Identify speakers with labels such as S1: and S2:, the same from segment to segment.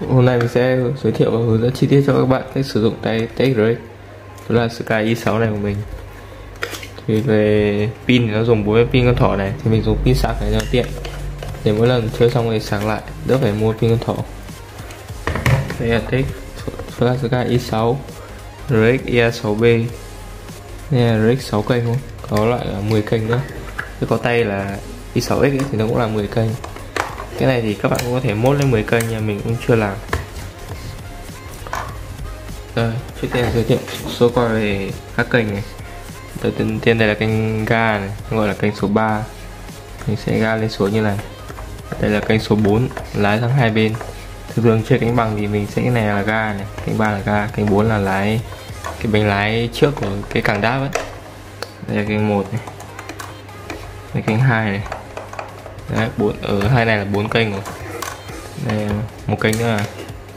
S1: Hôm nay mình sẽ giới thiệu và hướng dẫn chi tiết cho các bạn cách sử dụng tay TX, đó là Sky i6 này của mình. Thì về pin thì nó dùng 4 pin con thỏ này, thì mình dùng pin sạc này cho tiện, để mỗi lần chơi xong thì sạc lại, đỡ phải mua pin con thỏ. Đây là TX, số là Sky i6 RX E6B. Đây là RX 6 kênh luôn, có loại là 10 kênh nữa. Chứ có tay là i6X ấy, thì nó cũng là 10 kênh. Cái này thì các bạn cũng có thể mốt lên 10 kênh, nhưng mình cũng chưa làm. Đây, trước tiên giới thiệu số qua về các kênh này. Đầu tiên đây là kênh ga này, gọi là kênh số 3. Mình sẽ ga lên xuống như này. Đây là kênh số 4, lái sang hai bên. Thường chơi cánh bằng thì mình sẽ, cái này là ga này, kênh 3 là ga, kênh 4 là lái cái bánh lái trước của cái càng đáp ấy. Đây là kênh 1 này. Đây kênh 2 này. Đấy, ở hai này là 4 kênh rồi. Đây một kênh nữa là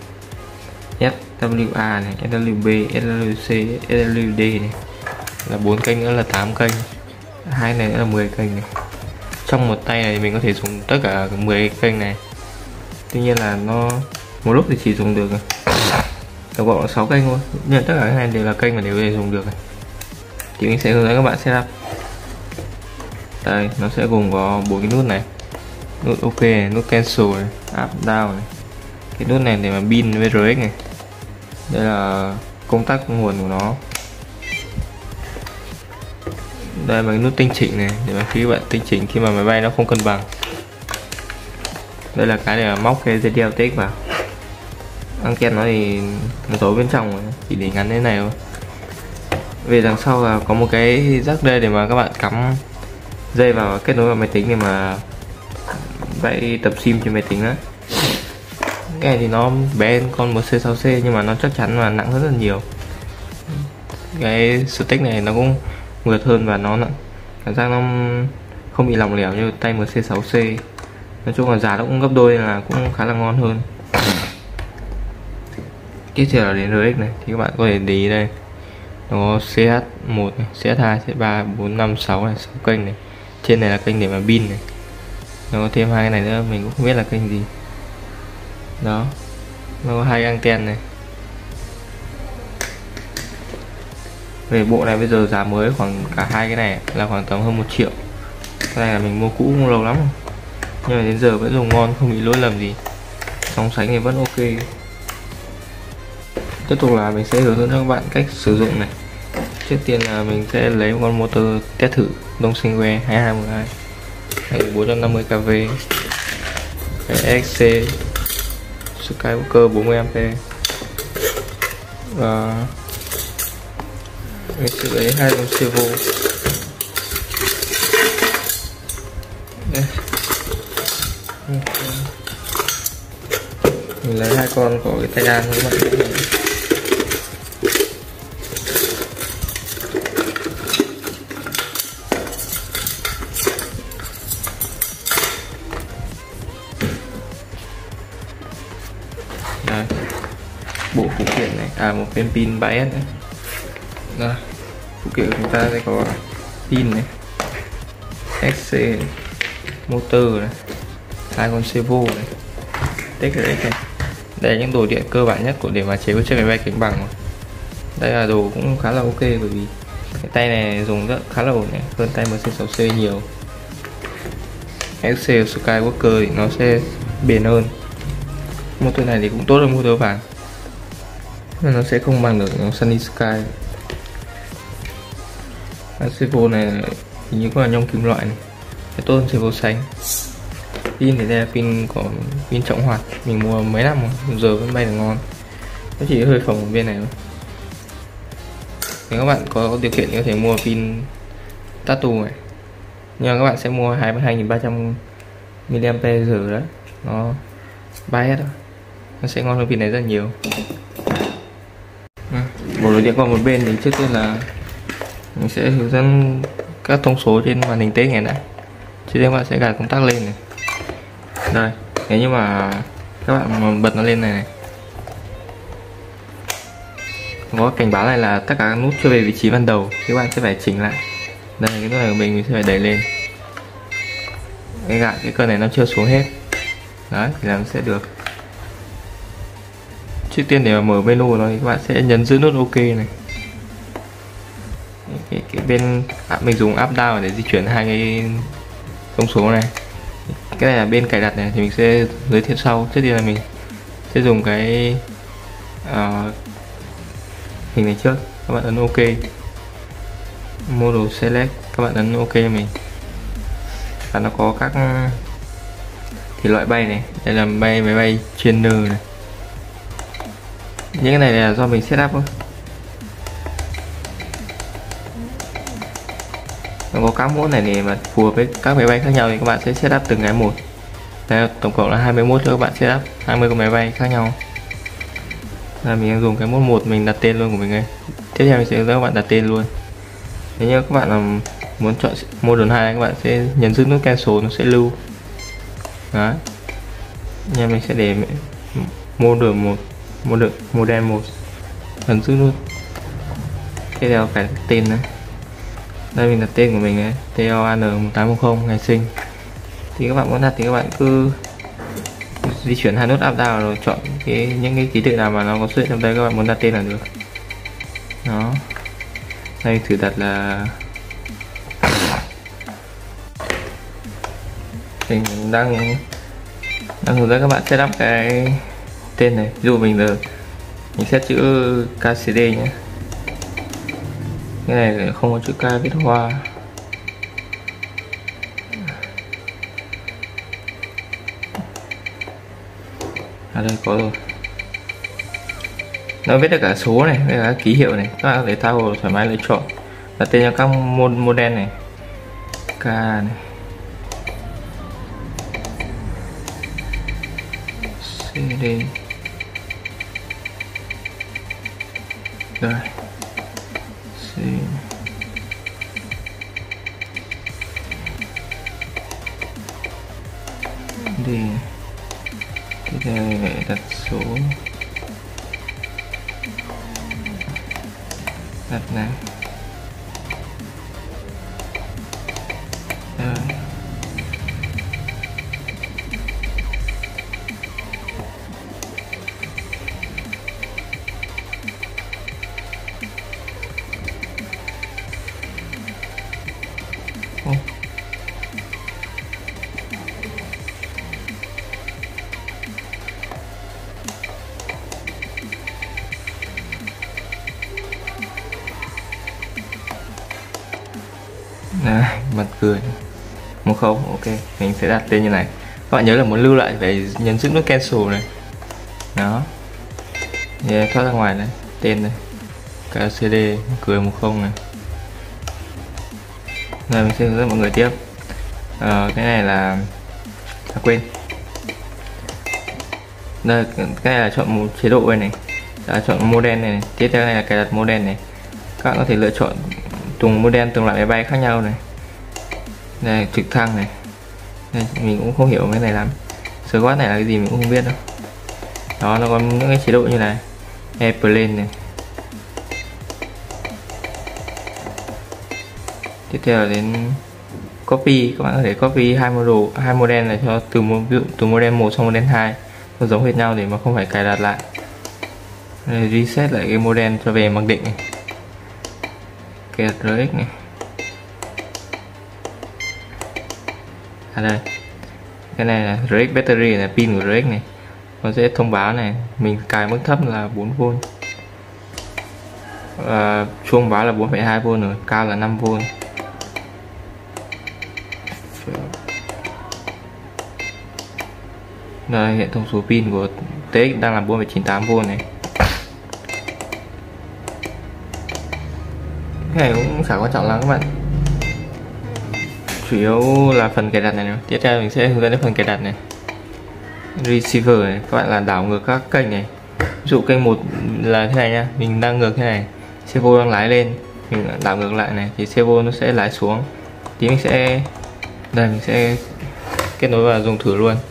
S1: SWA này, SWB, SWC, SWD này, là 4 kênh nữa là 8 kênh. Hai này nữa là 10 kênh này. Trong một tay này mình có thể dùng tất cả 10 kênh này. Tuy nhiên là nó một lúc thì chỉ dùng được tổng cộng là 6 kênh thôi, nhưng tất cả các này đều là kênh mà đều có thể dùng được này. Thì mình sẽ hướng dẫn các bạn setup. Đây, nó sẽ gồm có 4 cái nút này. Nút OK này, nút cancel này, up down này. Cái nút này để mà pin với RX này. Đây là công tắc nguồn của nó. Đây là cái nút tinh chỉnh này, để mà khi bạn tinh chỉnh khi mà máy bay nó không cân bằng. Đây là cái để mà móc cái dây đeo TX vào. Anten nó thì nó giấu bên trong rồi, chỉ để ngắn thế này thôi. Về đằng sau là có một cái jack đây để mà các bạn cắm dây vào, kết nối vào máy tính để mà vậy tập sim trên máy tính á. Cái này thì nó bé hơn con MC6C, nhưng mà nó chắc chắn là nặng hơn rất là nhiều. Cái stick này nó cũng mượt hơn và nó nặng, cảm giác nó không bị lỏng lẻo như tay MC6C. Nói chung là giá nó cũng gấp đôi nên là cũng khá là ngon hơn. Tiếp theo là đến RX này, thì các bạn có thể để ý đây, nó có CH1 này, CH2, CH3, 4, 5, 6 này, 6 kênh này. Trên này là kênh để mà pin này. Nó có thêm hai cái này nữa, mình cũng không biết là kênh gì. Đó, nó có hai anten này. Về bộ này bây giờ giá mới khoảng cả hai cái này là khoảng tầm hơn 1 triệu. Cái này là mình mua cũ cũng lâu lắm rồi, nhưng mà đến giờ vẫn dùng ngon, không bị lỗi lầm gì. Sóng sánh thì vẫn ok. Tiếp tục là mình sẽ hướng dẫn cho các bạn cách sử dụng này. Trước tiên là mình sẽ lấy một con motor test thử Dongfeng 2212 450 kV, cái EXC Skywalker 40A, và mình sẽ lấy hai con servo. Mình lấy hai con có cái tay đan các bạn. Đây, bộ phụ kiện này, một viên pin 3S này. Đây, phụ kiện của chúng ta sẽ có pin này, XC này, motor này, hai con servo này, TX này. Đây là những đồ điện cơ bản nhất của để mà chế với chiếc máy bay cánh bằng rồi. Đây là đồ cũng khá là ok, bởi vì cái tay này dùng rất khá là ổn này, hơn tay MC6C nhiều. XC Skywalker thì nó sẽ bền hơn. Motor này thì cũng tốt hơn motor vàng, nhưng nó sẽ không bằng được Sunny Sky. Servo này hình như cũng là nhôm kim loại này, cái tốt hơn servo xanh. Pin thì đây là pin của pin trọng hoạt, mình mua mấy năm rồi, giờ vẫn bay được ngon. Nó chỉ hơi phồng một bên này thôi. Nếu các bạn có điều kiện thì có thể mua pin Tatu này, nhưng mà các bạn sẽ mua 22.300 mAh đấy, nó 3S thôi, nó sẽ ngon hơn pin này rất nhiều. Bộ đồ điện qua một bên thì trước tiên là mình sẽ hướng dẫn các thông số trên màn hình TX này đã. Trước tiên các bạn sẽ gạt công tắc lên này. Đây, nếu như mà các bạn mà bật nó lên này, có cảnh báo này là tất cả các nút chưa về vị trí ban đầu, thì các bạn sẽ phải chỉnh lại. Đây, cái nút này của mình sẽ phải đẩy lên. Cái gạt cái cân này nó chưa xuống hết. Đấy, thì làm sẽ được. Trước tiên để mà mở menu của nó thì các bạn sẽ nhấn giữ nút OK này. Cái bên mình dùng up down để di chuyển hai cái thông số này. Cái này là bên cài đặt này thì mình sẽ giới thiệu sau. Trước tiên là mình sẽ dùng cái hình này trước, các bạn ấn OK. Model select, các bạn ấn OK cho mình. Và nó có các thể loại bay này, đây là máy bay trainer này. Những cái này là do mình setup thôi. Nó có các mốt này để mà phù hợp với các máy bay khác nhau thì các bạn sẽ setup từng cái một. Đây, tổng cộng là 21 cho các bạn setup 20 con máy bay khác nhau. Là mình đang dùng cái mốt 1 mình đặt tên luôn của mình đây. Tiếp theo mình sẽ hướng dẫn các bạn đặt tên luôn. Nếu như các bạn là muốn chọn model 2 các bạn sẽ nhấn giữ nút cancel, nó sẽ lưu. Đó. Nha, mình sẽ để model 1, model 1, ấn giữ nút. Tiếp theo phải tên này. Đây mình đặt tên của mình này, TOAN1810 ngày sinh. Thì các bạn muốn đặt thì các bạn cứ di chuyển hai nút up down rồi chọn những cái ký tự nào mà nó có xuất hiện trong đây, các bạn muốn đặt tên là được. Đó. Đây thử đặt là mình đang hướng dẫn các bạn setup cái tên này. Ví dụ mình set chữ KCD nhé. Cái này không có chữ K viết hoa. À đây có rồi. Nó viết được cả số này, với cả ký hiệu này. Các bạn để toggle thoải mái lựa chọn. Đặt tên cho các model này. K này. CD. Rồi. C. D. Tiếp theo lại đặt số. Đặt này. Rồi. Đấy, mặt cười 10, ok, mình sẽ đặt tên như này. Các bạn nhớ là muốn lưu lại phải nhấn giữ nút cancel này. Đó. Yeah, thoát ra ngoài này, tên này. KCD cười 10 này. Rồi mình sẽ hướng dẫn mọi người tiếp. Cái này là quên. Đây, cái này là chọn một chế độ đây này. Đã chọn model này. Tiếp theo này là cài đặt model này. Các bạn có thể lựa chọn từng model, từng loại máy bay khác nhau này. Đây, trực thăng này. Đây, mình cũng không hiểu cái này lắm. Squad này là cái gì mình cũng không biết đâu. Đó, nó có những cái chế độ như này. Airplane này. Tiếp theo là đến copy. Các bạn có thể copy hai model này cho từ model 1 sang model 2 nó giống hệt nhau để mà không phải cài đặt lại. Đây, reset lại cái model cho về mặc định này. Cái RX này. À đây. Cái này là RX battery là pin của RX này. Nó sẽ thông báo này, mình cài mức thấp là 4V. Chuông báo là 4,2V rồi, cao là 5V. Đây, hệ thông số pin của TX đang là 4,98V này. Cái này cũng chẳng quan trọng lắm các bạn. Chủ yếu là phần cài đặt này. Tiếp theo mình sẽ hướng dẫn đến phần cài đặt này. Receiver này, các bạn là đảo ngược các kênh này. Ví dụ kênh 1 là thế này nha, mình đang ngược thế này, servo đang lái lên, mình đảo ngược lại này thì servo nó sẽ lái xuống. Thì mình sẽ kết nối và dùng thử luôn.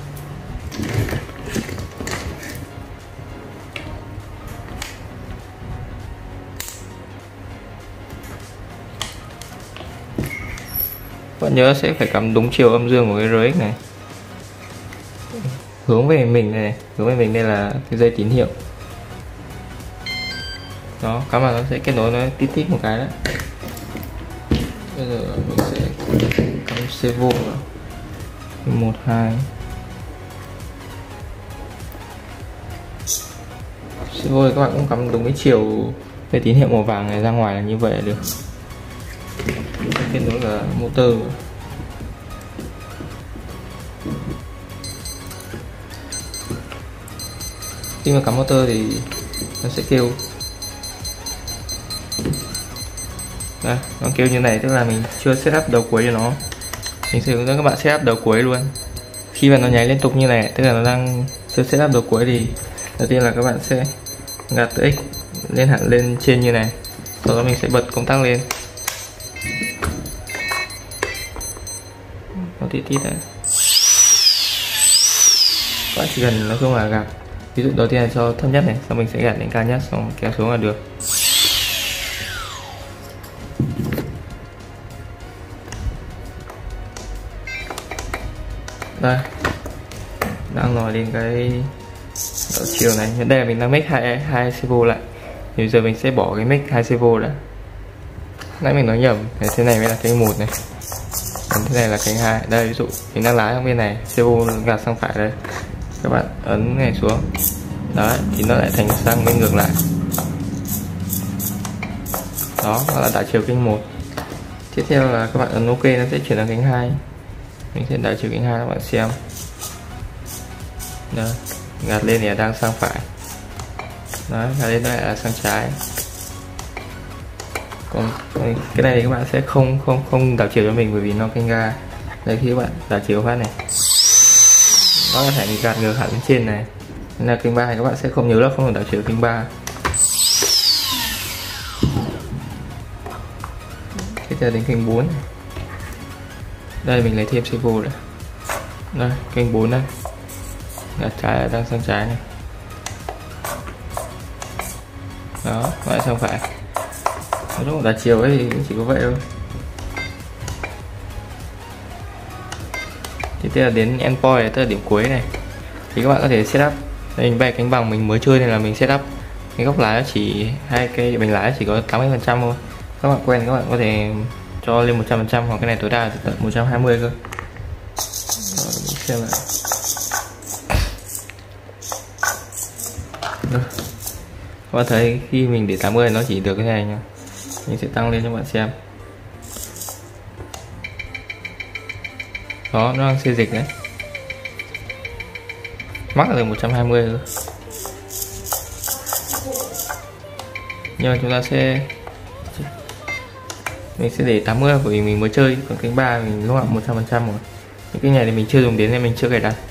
S1: Bạn nhớ sẽ phải cắm đúng chiều âm dương của cái RX này. Hướng về mình này, hướng về mình đây là cái dây tín hiệu. Đó, cắm vào nó sẽ kết nối nó tít tít một cái đấy. Bây giờ mình sẽ cắm servo vào 1 2. Servo thì các bạn cũng cắm đúng cái chiều cái tín hiệu màu vàng này ra ngoài là như vậy là được. Kết nối cả motor. Khi mà cắm motor thì nó sẽ kêu. Đây, nó kêu như này tức là mình chưa setup đầu cuối cho nó. Mình sẽ hướng dẫn các bạn setup đầu cuối luôn. Khi mà nó nháy liên tục như này tức là nó đang chưa setup đầu cuối thì đầu tiên là các bạn sẽ gạt từ X lên hẳn lên trên như này. Sau đó mình sẽ bật công tắc lên. Nó tít tít đấy. Các bạn chỉ cần nói chung là gạt. Ví dụ đầu tiên là cho thấp nhất này, sau mình sẽ gạt đến cao nhất, xong kéo xuống là được. Đây, đang nói đến cái đảo chiều này. Hiện đây là mình đang mix hai servo lại. Thì giờ mình sẽ bỏ cái mix hai servo đã. Nãy mình nói nhầm, thế này mới là kênh 1 này, còn thế này là kênh 2. Đây ví dụ mình đang lái sang bên này, servo gạt sang phải đây. Các bạn ấn này xuống. Đấy, thì nó lại thành sang bên ngược lại. Đó, đó là đảo chiều kênh 1. Tiếp theo là các bạn ấn OK, nó sẽ chuyển sang kênh 2. Mình sẽ đảo chiều kênh 2 các bạn xem. Đó, gạt lên thì đang sang phải. Đó, gạt lên lại là sang trái. Còn cái này thì các bạn sẽ không đảo chiều cho mình bởi vì nó kênh ga. Đây, khi các bạn đảo chiều phát này, nó có thể mình gạt ngược hẳn lên trên này. Nên là kênh 3 thì các bạn sẽ không nhớ là không được đảo chiều kênh 3. Tiếp theo đến kênh 4. Đây mình lấy thêm servo nữa. Đây, kênh 4 đây. Gạt trái là đang sang trái này. Đó, lại sang phải. Lúc đảo chiều ấy thì cũng chỉ có vậy thôi. Tiếp theo là đến endpoint, tức là điểm cuối này. Thì các bạn có thể setup. Đây mình bay cánh bằng mình mới chơi nên là mình setup cái góc lái chỉ hai cây bình lái chỉ có 80% thôi. Các bạn quen các bạn có thể cho lên 100% hoặc cái này tối đa tận 120 cơ. Rồi, mình xem lại. Các bạn thấy khi mình để 80 nó chỉ được cái này nha. Mình sẽ tăng lên cho các bạn xem. Đó, nó đang xê dịch đấy. Mắc là được 120 rồi. Nhưng mà chúng ta sẽ để 80 bởi vì mình mới chơi, còn kênh 3 mình lúc nào 100% rồi. Những cái này thì mình chưa dùng đến nên mình chưa cài đặt.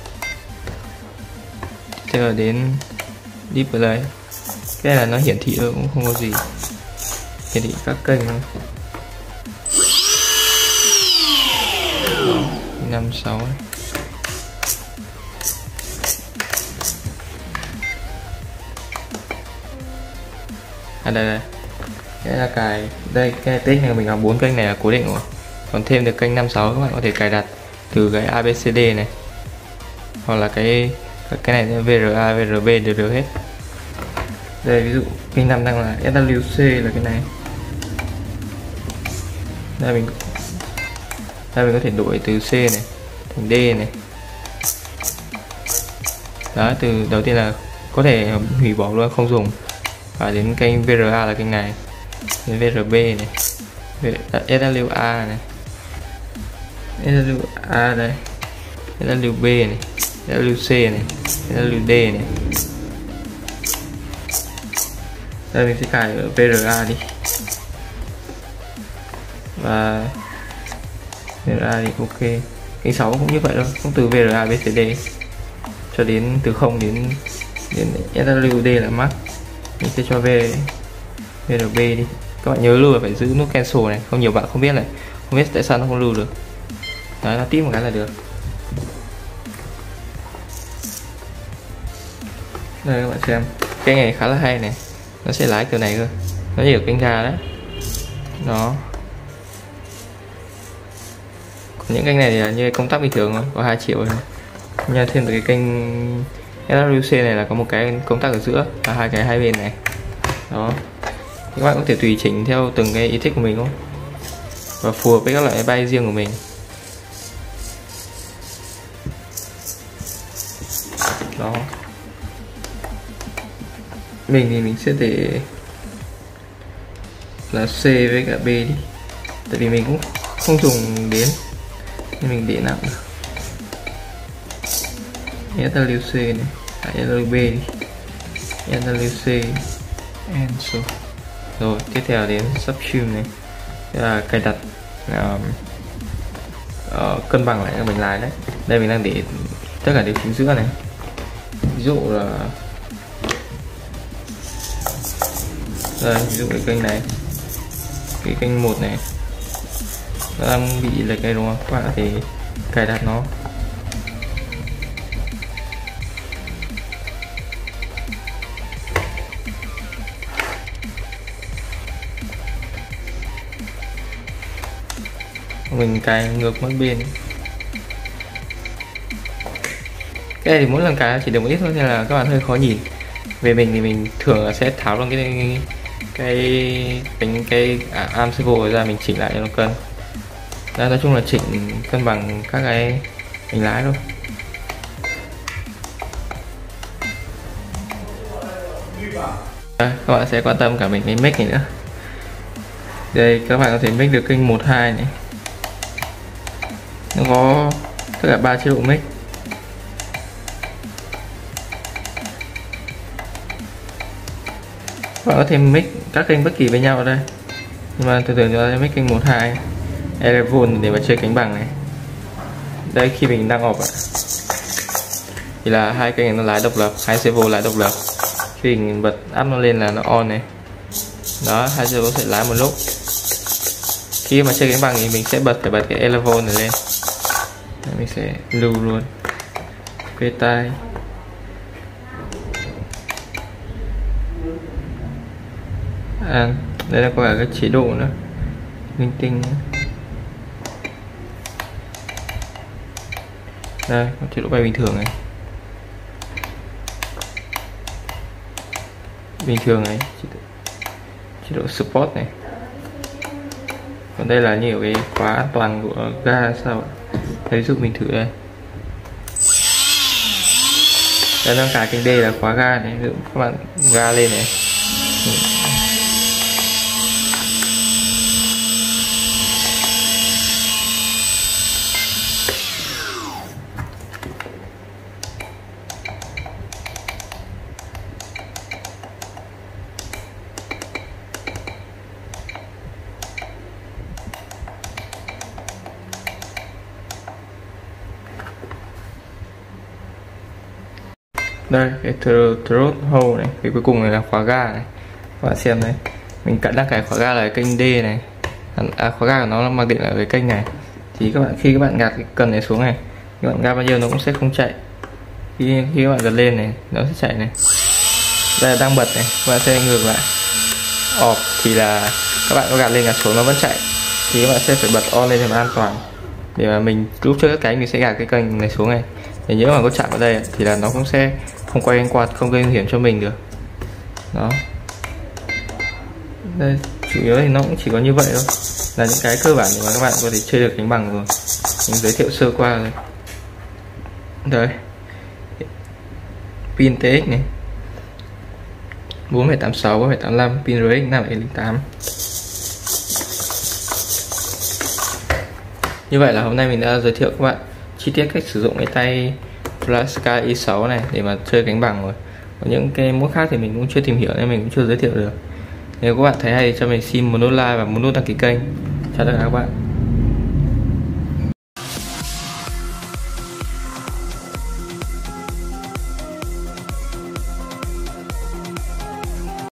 S1: Thế là đến display. Cái này là nó hiển thị thôi, cũng không có gì. Hiển thị các kênh thôi. 5 6 này. Đây cái là cài đây, cái tích này mình có 4 kênh này là cố định rồi, còn thêm được kênh 5 6 các bạn có thể cài đặt từ cái ABCD này hoặc là cái này VRA VRB đều được hết. Đây ví dụ kênh 5 đang là SWC là cái này. Đây mình có thể đổi từ C này thành D này. Đó, từ đầu tiên là có thể hủy bỏ luôn không dùng. Và đến kênh VRA là kênh này, đến VRB này, SWA này, SWA đây, SWB này, SWC này, SWD này. Đây mình sẽ cài ở VRA đi. Và VRA thì ok. Kênh 6 cũng như vậy thôi, cũng từ VRA BCD cho đến từ 0 đến SWD là max. Mình sẽ cho VRB đi. Các bạn nhớ lưu là phải giữ nút cancel này, không nhiều bạn không biết này, không biết tại sao nó không lưu được. Đấy, nó tip một cái là được. Đây các bạn xem, cái này khá là hay này, nó sẽ lái kiểu này cơ, nó như ở kênh ga đấy. Đó. Còn những kênh này thì như công tắc bình thường thôi, có 2 triệu thôi. Nhưng thêm từ cái kênh SWC này là có một cái công tắc ở giữa và hai cái hai bên này. Đó. Các bạn có thể tùy chỉnh theo từng cái ý thích của mình thôi, và phù hợp với các loại máy bay riêng của mình. Đó, mình thì mình sẽ để là C với cả B đi, tại vì mình cũng không dùng đến nên mình để nặng SWC này, SWB đi, SWC and rồi tiếp theo đến Substream này, là cài đặt cân bằng lại cho mình lái đấy. Đây mình đang để tất cả đều chính giữa này, ví dụ là đây, ví dụ cái kênh này, cái kênh 1 này nó đang bị lệch đây đúng không, các bạn có thể cài đặt nó. Mình cài ngược mỗi bên. Cái này thì mỗi lần cài chỉ được một ít thôi nên là các bạn hơi khó nhìn. Về mình thì mình thường là sẽ tháo luôn cái arm swivel ra, mình chỉnh lại cho nó cân. Đây, nói chung là chỉnh cân bằng các cái mình lái thôi. Đây, các bạn sẽ quan tâm cả mình cái mic này nữa. Đây các bạn có thể mic được kênh 1, 2 này. Nó có tất cả 3 chế độ mic. Bạn có thể mic các kênh bất kỳ với nhau ở đây, nhưng mà thường thường cho mic kênh 1, 2 Elevon để mà chơi cánh bằng này. Đây khi mình đang off ạ, thì là hai kênh này nó lái độc lập, hai servo lái độc lập. Khi mình bật up nó lên là nó on này. Đó, hai servo sẽ lái một lúc. Khi mà chơi cánh bằng thì mình sẽ phải bật cái Elevon này lên. Đấy, mình sẽ lưu luôn kê tai. Đây là có cả các chế độ nữa, linh tinh. Đây có chế độ bay bình thường này, chế độ Sport này. Còn đây là nhiều cái khóa an toàn của ga sao ạ. Ví dụ mình thử đây, đây đang cài kênh D là khóa ga này, ví dụ các bạn ga lên này. Đây cái throttle hole này, cái cuối cùng này là khóa ga này. Các bạn xem đấy, mình đang cài khóa ga là kênh D này, khóa ga của nó mặc định là cái kênh này. Thì khi các bạn gạt cái cần này xuống này, các bạn ga bao nhiêu nó cũng sẽ không chạy. Khi các bạn gạt lên này nó sẽ chạy này. Đây là đang bật này, các bạn sẽ ngược lại. Off thì là các bạn có gạt lên gạt xuống nó vẫn chạy, thì các bạn sẽ phải bật on lên để mà an toàn, để mà mình lúc chơi các cánh mình sẽ gạt cái kênh này xuống này. Để nhớ mà có chạm vào đây thì là nó cũng sẽ không quay anh quạt, không gây nguy hiểm cho mình được. Đó, đây chủ yếu thì nó cũng chỉ có như vậy thôi, là những cái cơ bản để mà các bạn có thể chơi được cánh bằng rồi. Mình giới thiệu sơ qua rồi. Đây pin TX này 4,86, 4,85, pin RX 5,08. Như vậy là hôm nay mình đã giới thiệu các bạn chi tiết cách sử dụng cái tay FlySky i6 này để mà chơi cánh bằng rồi. Có những cái mốt khác thì mình cũng chưa tìm hiểu nên mình cũng chưa giới thiệu được. Nếu các bạn thấy hay thì cho mình xin một nút like và một nút đăng ký kênh. Chào tất cả các bạn.